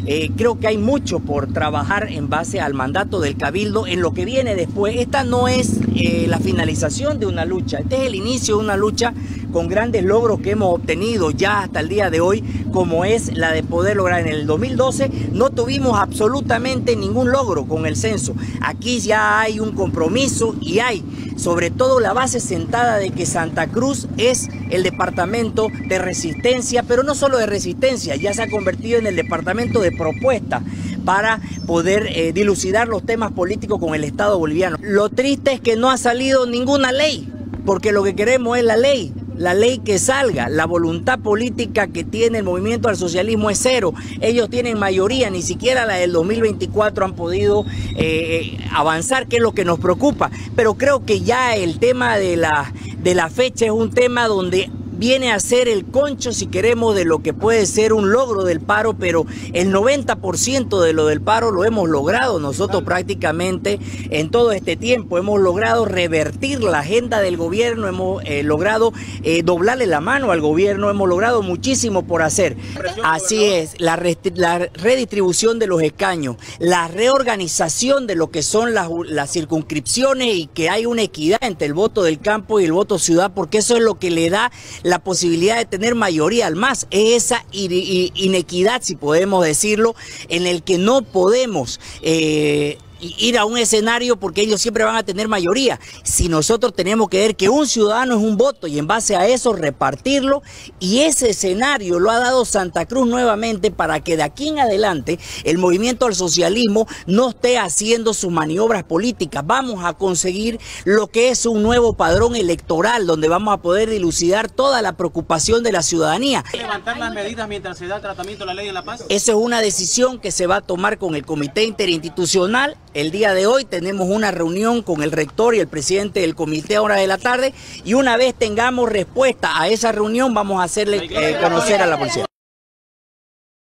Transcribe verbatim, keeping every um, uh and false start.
Eh, creo que hay mucho por trabajar en base al mandato del Cabildo en lo que viene después. Esta no es eh, la finalización de una lucha, este es el inicio de una lucha con grandes logros que hemos obtenido ya hasta el día de hoy, como es la de poder lograr. En el dos mil doce no tuvimos absolutamente ningún logro con el censo. Aquí ya hay un compromiso y hay sobre todo la base sentada de que Santa Cruz es el departamento de resistencia, pero no solo de resistencia, ya se ha convertido en el departamento de propuesta para poder eh, dilucidar los temas políticos con el Estado boliviano. Lo triste es que no ha salido ninguna ley, porque lo que queremos es la ley. La ley que salga, la voluntad política que tiene el movimiento al socialismo es cero. Ellos tienen mayoría, ni siquiera la del dos mil veinticuatro han podido eh, avanzar, que es lo que nos preocupa. Pero creo que ya el tema de la, de la fecha es un tema donde viene a ser el concho, si queremos, de lo que puede ser un logro del paro, pero el noventa por ciento de lo del paro lo hemos logrado nosotros prácticamente en todo este tiempo. Hemos logrado revertir la agenda del gobierno, hemos eh, logrado eh, doblarle la mano al gobierno, hemos logrado muchísimo por hacer. Así es, la, la redistribución de los escaños, la reorganización de lo que son las, las circunscripciones y que hay una equidad entre el voto del campo y el voto ciudad, porque eso es lo que le da la posibilidad de tener mayoría al MAS, es esa inequidad, si podemos decirlo, en el que no podemos eh, ir a un escenario porque ellos siempre van a tener mayoría. Si nosotros tenemos que ver que un ciudadano es un voto y en base a eso repartirlo, y ese escenario lo ha dado Santa Cruz nuevamente para que de aquí en adelante el movimiento al socialismo no esté haciendo sus maniobras políticas. Vamos a conseguir lo que es un nuevo padrón electoral donde vamos a poder dilucidar toda la preocupación de la ciudadanía. ¿Levantar las medidas mientras se da el tratamiento de la ley en La Paz? Eso es una decisión que se va a tomar con el comité interinstitucional. El día de hoy tenemos una reunión con el rector y el presidente del comité a hora de la tarde, y una vez tengamos respuesta a esa reunión vamos a hacerle eh, conocer a la policía.